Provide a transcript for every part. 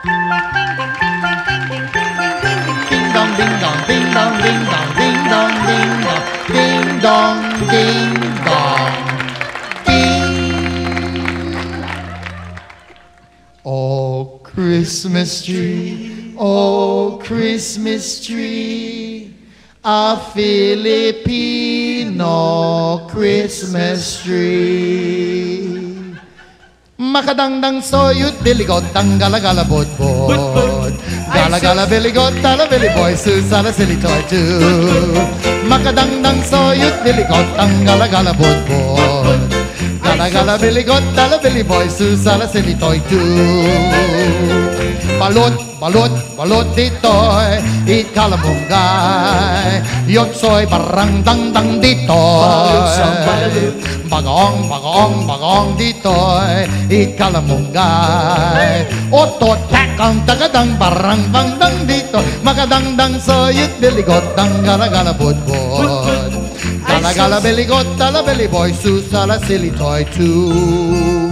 Ding dong, ding dong, ding dong, ding dong, ding dong, ding dong, ding dong, ding dong, ding. Oh, Christmas tree, oh, Christmas tree, a Filipino Christmas tree. Makadangdang, soyout, billygoat, dangalagala, bout, Galagala, billygoat, tala, billy boy, sala, silly toy, too. Makadangdang, soyout, billygoat, dangalagala, bout, Galagala, billygoat, tala, billy boy, sala, silly toy, too. Balut, balut, ditoy, calamoonguy. Yot soy barrrrrang, dang, ditoy. Bagaong, ditoy, calamoonguy. Ottot, dagadangbarrrrang, dang, ditoy. Makadangdang, soyout, billygoat, dangalagala, bout. Galagala, billygoat, tala, billy boy, sala, silly toy, too.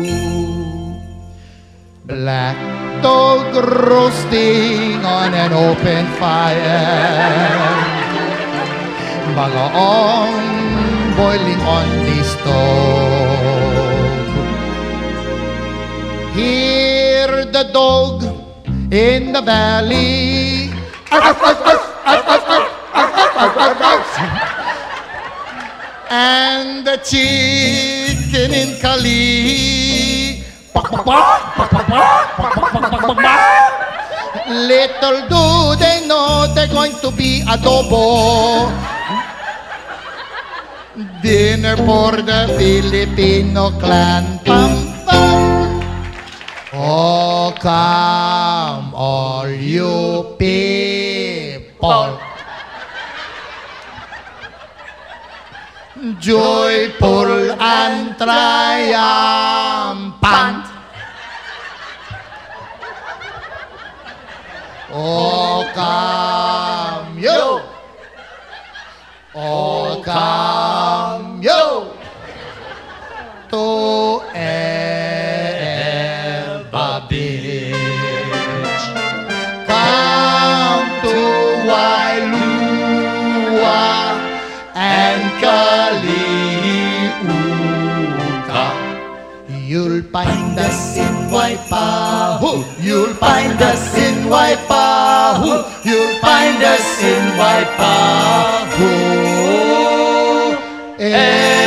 Black dog roasting on an open fire. Bagaong boiling on the stove. Hear the dog in the valley. And the chicken in Kali. Little do they know they're going to be adobo. Dinner for the Filipino clan. Pam, pam. Oh, come all you people. Joyful and triumphant. Oh, come you. Oh, come you to Eva Beach. Come to Wailua and Kaliuka. You'll find us in Waipahu. You'll find us in Waipahu. You'll find us in Waipahu.